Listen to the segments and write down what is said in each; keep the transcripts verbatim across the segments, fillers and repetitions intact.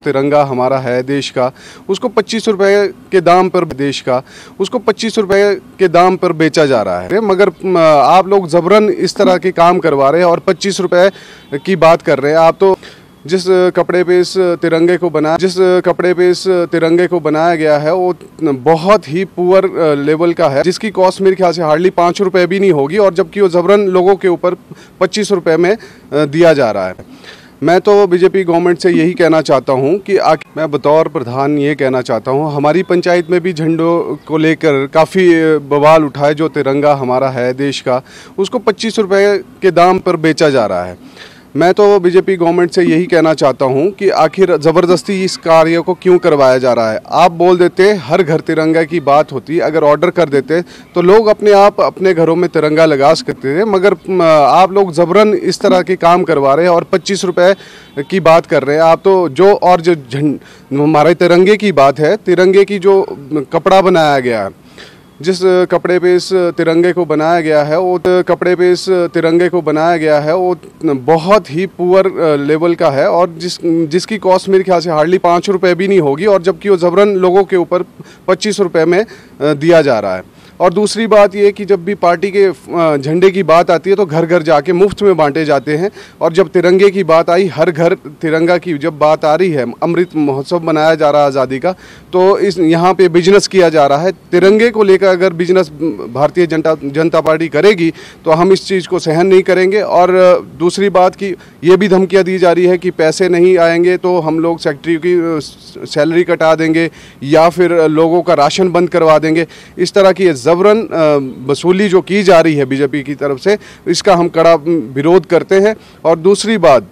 तिरंगा हमारा है देश का, उसको पच्चीस रुपए के दाम पर देश का उसको पच्चीस रुपए के दाम पर बेचा जा रहा है। मगर आप लोग जबरन इस तरह के काम करवा रहे हैं और पच्चीस रुपए की बात कर रहे हैं। आप तो जिस कपड़े पे इस तिरंगे को बना जिस कपड़े पे इस तिरंगे को बनाया गया है वो बहुत ही पुअर लेवल का है, जिसकी कॉस्ट मेरे ख्याल से हार्डली पाँच रुपये भी नहीं होगी, और जबकि वो जबरन लोगों के ऊपर पच्चीस रुपये में दिया जा रहा है। मैं तो बीजेपी गवर्नमेंट से यही कहना चाहता हूं कि मैं बतौर प्रधान ये कहना चाहता हूं, हमारी पंचायत में भी झंडों को लेकर काफ़ी बवाल उठा है। जो तिरंगा हमारा है देश का, उसको पच्चीस रुपए के दाम पर बेचा जा रहा है। मैं तो बीजेपी गवर्नमेंट से यही कहना चाहता हूं कि आखिर ज़बरदस्ती इस कार्य को क्यों करवाया जा रहा है। आप बोल देते हर घर तिरंगा की बात होती, अगर ऑर्डर कर देते तो लोग अपने आप अपने घरों में तिरंगा लगा सकते थे, मगर आप लोग ज़बरन इस तरह के काम करवा रहे हैं और पच्चीस रुपए की बात कर रहे हैं। आप तो जो और जो हमारे तिरंगे की बात है, तिरंगे की जो कपड़ा बनाया गया है, जिस कपड़े पे इस तिरंगे को बनाया गया है वो कपड़े पे इस तिरंगे को बनाया गया है वो बहुत ही पुअर लेवल का है, और जिस जिसकी कॉस्ट मेरे ख्याल से हार्डली पाँच रुपये भी नहीं होगी, और जबकि वो जबरन लोगों के ऊपर पच्चीस रुपये में दिया जा रहा है। और दूसरी बात ये कि जब भी पार्टी के झंडे की बात आती है तो घर घर जाके मुफ्त में बांटे जाते हैं, और जब तिरंगे की बात आई, हर घर तिरंगा की जब बात आ रही है, अमृत महोत्सव मनाया जा रहा है आज़ादी का, तो इस यहाँ पे बिजनेस किया जा रहा है। तिरंगे को लेकर अगर बिजनेस भारतीय जनता जनता पार्टी करेगी तो हम इस चीज़ को सहन नहीं करेंगे। और दूसरी बात कि ये भी धमकियाँ दी जा रही है कि पैसे नहीं आएंगे तो हम लोग सेक्रेटरी की सैलरी कटा देंगे या फिर लोगों का राशन बंद करवा देंगे। इस तरह की जबरन वसूली जो की जा रही है बीजेपी की तरफ से, इसका हम कड़ा विरोध करते हैं। और दूसरी बात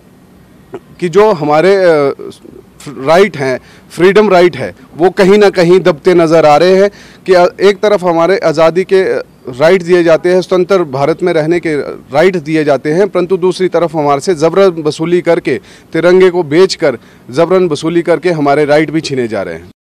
कि जो हमारे राइट हैं, फ्रीडम राइट है, वो कहीं ना कहीं दबते नज़र आ रहे हैं कि एक तरफ हमारे आज़ादी के राइट दिए जाते हैं, स्वतंत्र भारत में रहने के राइट दिए जाते हैं, परंतु दूसरी तरफ हमारे से ज़बरन वसूली करके, तिरंगे को बेचकर ज़बरन वसूली करके हमारे राइट भी छीने जा रहे हैं।